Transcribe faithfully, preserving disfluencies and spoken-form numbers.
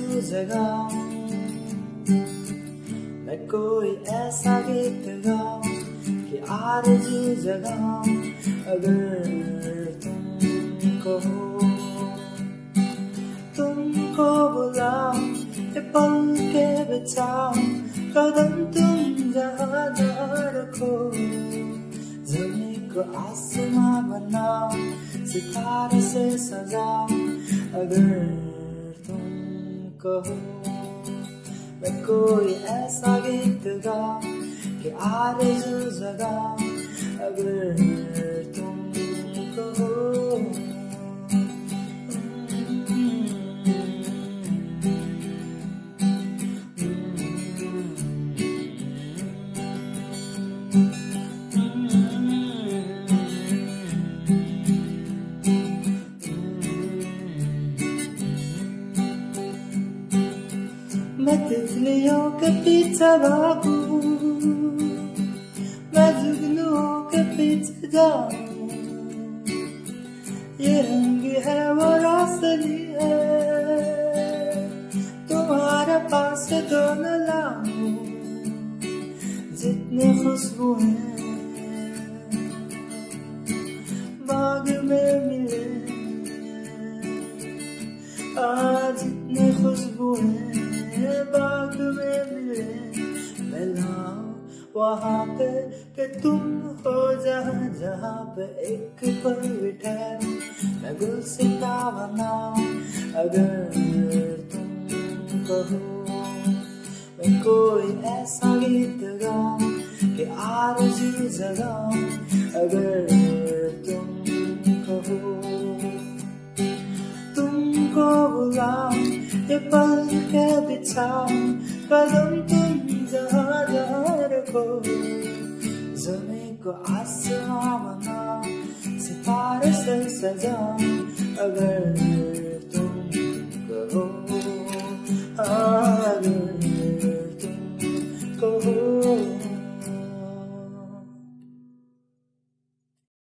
आरज़ू जगाऊं, मैं कोई ऐसा गीत गाऊं कि आरज़ू जगाऊं। अगर तुम कहो तुमको बुलाऊं, ये पल के बिछाऊं, कदम तुम जहाँ जहाँ रखो। ज़मीन को आसमां बनाऊं, सितारे से सजाऊं। अगर तुम कहो मैं कोई ऐसा गीत गाऊं कि आरज़ू जगाऊं। अगर तुम कहो मैं तितलियों के पीछे भागूं, मैं जुगनुओं के पीछे जाऊं। ये रंग है वो रोशनी है, तुम्हारे पास तो न लाऊं। जितनी खुशबू है बाग में मिले, आज जितनी खुशबू है बाग में मिले, मैं लाऊं वहाँ पे कि तुम हो जहाँ जहाँ पे एक पल भी ठहरो। मैं गुलसिता बनाऊं। अगर तुम कहो मैं कोई ऐसा गीत गाऊं कि आरज़ू जगाऊं। अगर तुम कहो तुमको बुलाऊं, ये पल के बिछाऊं, कदम तुम जहाँ जहाँ रखो। ज़मीन को आसमां बनाऊं, सितारे से सजाऊं। अगर तुम कहो, अगर तुम कहो।